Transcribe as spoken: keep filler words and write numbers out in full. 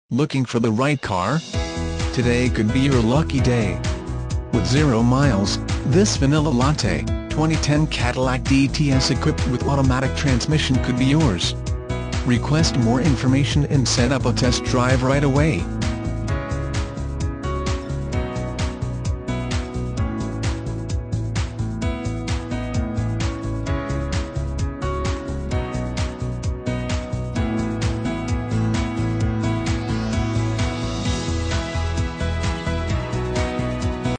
Looking for the right car? Today could be your lucky day. With zero miles, this Vanilla Latte, twenty ten Cadillac D T S equipped with automatic transmission could be yours. Request more information and set up a test drive right away.